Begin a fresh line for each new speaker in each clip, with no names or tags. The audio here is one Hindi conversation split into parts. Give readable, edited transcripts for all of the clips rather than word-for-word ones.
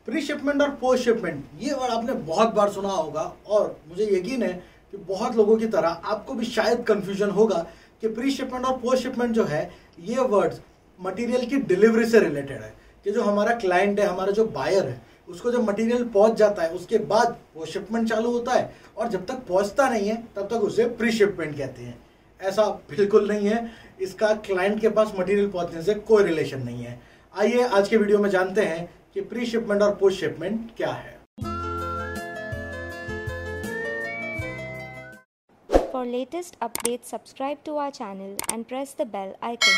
प्री शिपमेंट और पोस्ट शिपमेंट ये वर्ड आपने बहुत बार सुना होगा और मुझे यकीन है कि बहुत लोगों की तरह आपको भी शायद कंफ्यूजन होगा कि प्री शिपमेंट और पोस्ट शिपमेंट जो है ये वर्ड्स मटेरियल की डिलीवरी से रिलेटेड है कि जो हमारा क्लाइंट है, हमारा जो बायर है, उसको जब मटेरियल पहुंच जाता है उसके बाद वो शिपमेंट चालू होता है और जब तक पहुंचता नहीं है तब तक उसे प्री शिपमेंट कहते हैं। ऐसा बिल्कुल नहीं है, इसका क्लाइंट के पास मटेरियल पहुंचने से कोई रिलेशन नहीं है। आइए आज के वीडियो में जानते हैं कि प्री शिपमेंट और पोस्ट शिपमेंट क्या है।
For latest updates, subscribe to our channel and press the bell icon.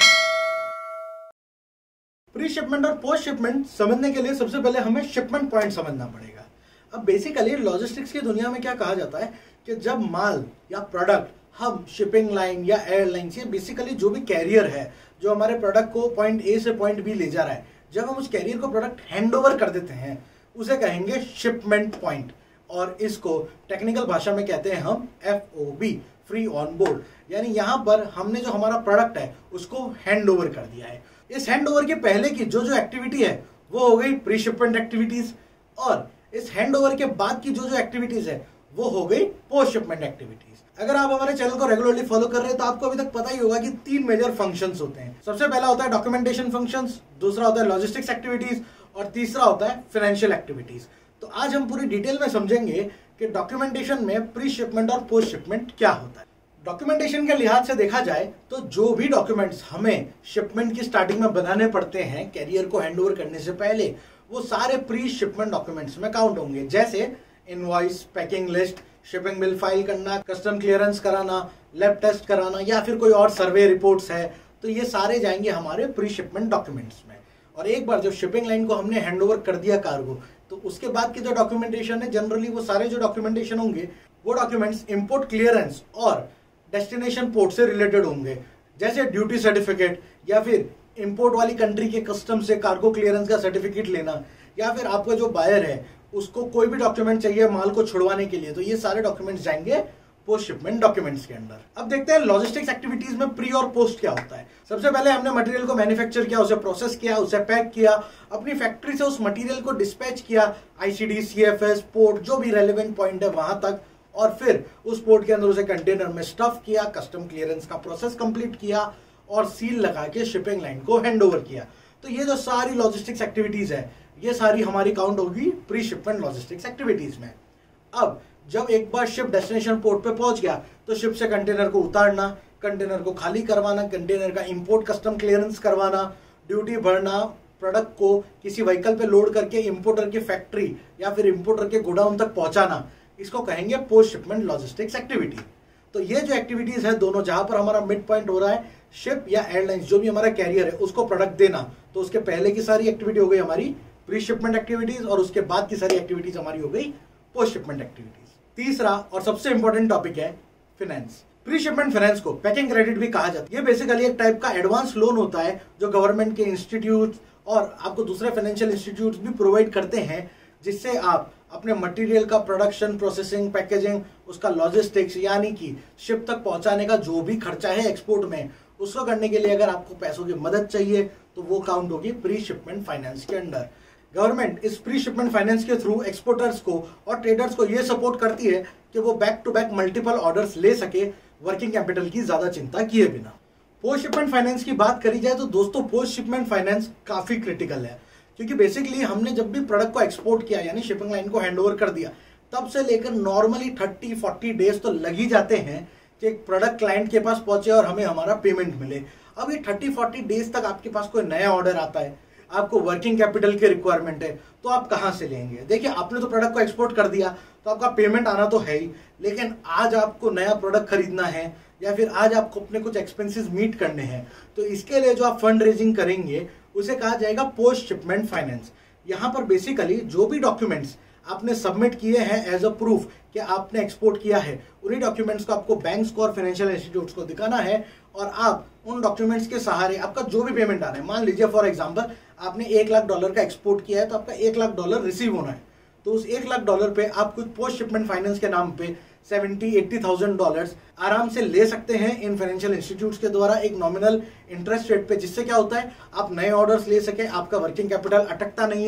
Pre shipment और पोस्ट शिपमेंट समझने के लिए सबसे पहले हमें शिपमेंट पॉइंट समझना पड़ेगा। अब बेसिकली लॉजिस्टिक्स की दुनिया में क्या कहा जाता है कि जब माल या प्रोडक्ट हम शिपिंग लाइन या एयरलाइन से बेसिकली जो भी कैरियर है जो हमारे प्रोडक्ट को पॉइंट ए से पॉइंट बी ले जा रहा है, जब हम उस कैरियर को प्रोडक्ट हैंड ओवर कर देते हैं उसे कहेंगे शिपमेंट पॉइंट और इसको टेक्निकल भाषा में कहते हैं हम FOB, फ्री ऑन बोर्ड। यानी यहाँ पर हमने जो हमारा प्रोडक्ट है उसको हैंड ओवर कर दिया है। इस हैंड ओवर के पहले की जो जो एक्टिविटी है वो हो गई प्री शिपमेंट एक्टिविटीज और इस हैंड ओवर के बाद की जो जो एक्टिविटीज है वो हो गई पोस्ट शिपमेंट एक्टिविटीज। अगर आप हमारे चैनल को रेगुलरली फॉलो कर रहे हैं तो आपको अभी तक पता ही होगा कि 3 मेजर फंक्शंस होते हैं। सबसे पहला होता है डॉक्यूमेंटेशन फंक्शंस, दूसरा होता है लॉजिस्टिक्स एक्टिविटीज और तीसरा होता है फाइनेंशियल एक्टिविटीज। तो आज हम पूरी डिटेल में समझेंगे कि डॉक्यूमेंटेशन में प्री शिपमेंट और पोस्ट शिपमेंट क्या होता है। डॉक्यूमेंटेशन के लिहाज से देखा जाए तो जो भी डॉक्यूमेंट्स हमें शिपमेंट की स्टार्टिंग में बनाने पड़ते हैं कैरियर को हैंडओवर करने से पहले, वो सारे प्री शिपमेंट डॉक्यूमेंट्स में काउंट होंगे। जैसे invoice, packing list, shipping bill file करना, कस्टम क्लियरेंस कराना, लैब टेस्ट कराना या फिर कोई और सर्वे रिपोर्ट्स है, तो ये सारे जाएंगे हमारे प्री शिपमेंट डॉक्यूमेंट्स में। और एक बार जब शिपिंग लाइन को हमने हैंडओवर कर दिया कार्गो, तो उसके बाद की जो डॉक्यूमेंटेशन है जनरली वो सारे जो डॉक्यूमेंटेशन होंगे वो डॉक्यूमेंट्स इंपोर्ट क्लियरेंस और डेस्टिनेशन पोर्ट से रिलेटेड होंगे। जैसे ड्यूटी सर्टिफिकेट या फिर इंपोर्ट वाली कंट्री के कस्टम से कार्गो क्लियरेंस का सर्टिफिकेट लेना, या फिर आपका जो बायर है उसको कोई भी डॉक्यूमेंट चाहिए माल को छुड़वाने के लिए, तो ये सारे डॉक्यूमेंट्स जाएंगे पोस्ट शिपमेंट डॉक्यूमेंट्स के अंदर। अब देखते हैं लॉजिस्टिक्स एक्टिविटीज में प्री और पोस्ट क्या होता है। सबसे पहले हमने मटेरियल को मैन्युफैक्चर किया, उसे प्रोसेस किया, उसे पैक किया, अपनी फैक्ट्री से उस मटेरियल को डिस्पैच किया ICD, CFS, पोर्ट जो भी रेलेवेंट पॉइंट है वहां तक, और फिर उस पोर्ट के अंदर उसे कंटेनर में स्टफ किया, कस्टम क्लियरेंस का प्रोसेस कंप्लीट किया और सील लगा के शिपिंग लाइन को हैंडओवर किया। तो ये जो सारी लॉजिस्टिक्स एक्टिविटीज है ये सारी हमारी काउंट होगी प्री शिपमेंट लॉजिस्टिक्स एक्टिविटीज में। अब जब एक बार शिप डेस्टिनेशन पोर्ट पे पहुंच गया तो शिप से कंटेनर को उतारना, कंटेनर को खाली करवाना, कंटेनर का इंपोर्ट कस्टम क्लियरेंस करवाना, ड्यूटी भरना, प्रोडक्ट को किसी व्हीकल पे लोड करके इंपोर्टर की फैक्ट्री या फिर इंपोर्टर के गोडाउन तक पहुंचाना, इसको कहेंगे पोस्ट शिपमेंट लॉजिस्टिक्स एक्टिविटी। तो ये जो एक्टिविटीज है दोनों, जहां पर हमारा मिड पॉइंट हो रहा है शिप या एयरलाइंस जो भी हमारा कैरियर है उसको प्रोडक्ट देना, तो उसके पहले की सारी एक्टिविटी हो गई हमारी प्री शिपमेंट एक्टिविटीज और उसके बाद की सारी एक्टिविटीज हमारी हो गई पोस्ट शिपमेंट एक्टिविटीज। तीसरा और सबसे इंपॉर्टेंट टॉपिक है फाइनेंस। प्री शिपमेंट फाइनेंस को पैकिंग क्रेडिट भी कहा जाता है। ये बेसिकली एक टाइप का एडवांस लोन होता है जो गवर्नमेंट के इंस्टीट्यूट और आपको दूसरे फाइनेंशियल इंस्टीट्यूट भी प्रोवाइड करते हैं, जिससे आप अपने मटेरियल का प्रोडक्शन, प्रोसेसिंग, पैकेजिंग, उसका लॉजिस्टिक्स यानी कि शिप तक पहुंचाने का जो भी खर्चा है एक्सपोर्ट में, उसको करने के लिए अगर आपको पैसों की मदद चाहिए तो वो काउंट होगी प्री शिपमेंट फाइनेंस के अंडर। गवर्नमेंट इस प्री शिपमेंट फाइनेंस के थ्रू एक्सपोर्टर्स को और ट्रेडर्स को ये सपोर्ट करती है कि वो back to back multiple orders ले सके वर्किंग कैपिटल की ज्यादा चिंता किए बिना। पोस्ट शिपमेंट फाइनेंस की बात करी जाए तो दोस्तों पोस्ट शिपमेंट फाइनेंस काफी क्रिटिकल है, क्योंकि बेसिकली हमने जब भी प्रोडक्ट को एक्सपोर्ट किया यानी शिपिंग लाइन को हैंडओवर कर दिया, तब से लेकर नॉर्मली 30-40 डेज तो लग ही जाते हैं कि प्रोडक्ट क्लाइंट के पास पहुंचे और हमें हमारा पेमेंट मिले। अब ये 30-40 डेज तक आपके पास कोई नया ऑर्डर आता है, आपको वर्किंग कैपिटल की रिक्वायरमेंट है, तो आप कहां से लेंगे? देखिए, आपने तो प्रोडक्ट को एक्सपोर्ट कर दिया तो आपका पेमेंट आना तो है ही, लेकिन आज आपको नया प्रोडक्ट खरीदना है या फिर आज आपको अपने कुछ एक्सपेंसेस मीट करने हैं, तो इसके लिए जो आप फंड रेजिंग करेंगे उसे कहा जाएगा पोस्ट शिपमेंट फाइनेंस। यहाँ पर बेसिकली जो भी डॉक्यूमेंट्स आपने सबमिट किए हैं एज अ प्रूफ कि आपने एक्सपोर्ट किया है, उन्हीं डॉक्यूमेंट्स को आपको बैंक्स को और फाइनेंशियल इंस्टीट्यूट्स को दिखाना है और आप उन डॉक्यूमेंट्स के सहारे आपका जो भी पेमेंट आ रहा है, मान लीजिए फॉर एग्जांपल आपने $1,00,000 का एक्सपोर्ट किया है तो आपका $1,00,000 रिसीव होना है, तो उस $1,00,000 पे आप कुछ पोस्ट शिपमेंट फाइनेंस के नाम पे $70,000-80,000 आराम से ले सकते हैं इन फाइनेंशियल इंस्टीट्यूट्स के द्वारा एक नॉमिनल इंटरेस्ट रेट पे, जिससे क्या होता है आप नए ऑर्डर्स ले सके, आपका वर्किंग कैपिटल अटकता नहीं है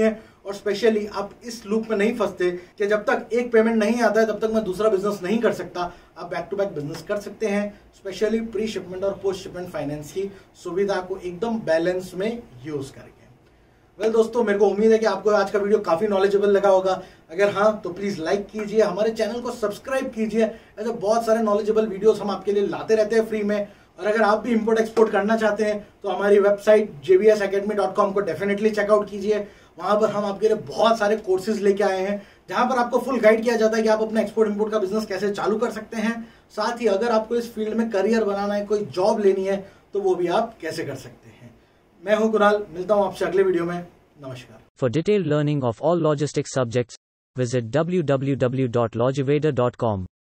और स्पेशली आप इस लूप में नहीं फंसते कि जब तक एक पेमेंट नहीं आता है तब तक मैं दूसरा बिजनेस नहीं कर सकता। आप बैक टू बैक बिजनेस कर सकते हैं, स्पेशली प्री शिपमेंट और पोस्ट शिपमेंट फाइनेंस की सुविधा को एकदम बैलेंस में यूज करके। वेल दोस्तों, मेरे को उम्मीद है कि आपको आज का वीडियो काफी नॉलेजेबल लगा होगा। अगर हाँ तो प्लीज लाइक कीजिए, हमारे चैनल को सब्सक्राइब कीजिए। ऐसे बहुत सारे नॉलेजेबल वीडियोस हम आपके लिए लाते रहते हैं फ्री में। और अगर आप भी इंपोर्ट एक्सपोर्ट करना चाहते हैं तो हमारी वेबसाइट jbsacademy.com को डेफिनेटली चेकआउट कीजिए। वहां पर हम आपके लिए बहुत सारे कोर्सेज लेके आए हैं जहां पर आपको फुल गाइड किया जाता है कि आप अपना एक्सपोर्ट इंपोर्ट का बिजनेस कैसे चालू कर सकते हैं। साथ ही अगर आपको इस फील्ड में करियर बनाना है, कोई जॉब लेनी है, तो वो भी आप कैसे कर सकते हैं। मैं हूं कुणाल, मिलता हूं आपसे अगले वीडियो में। नमस्कार।
For detailed learning of all logistics subjects, visit www.logiveda.com.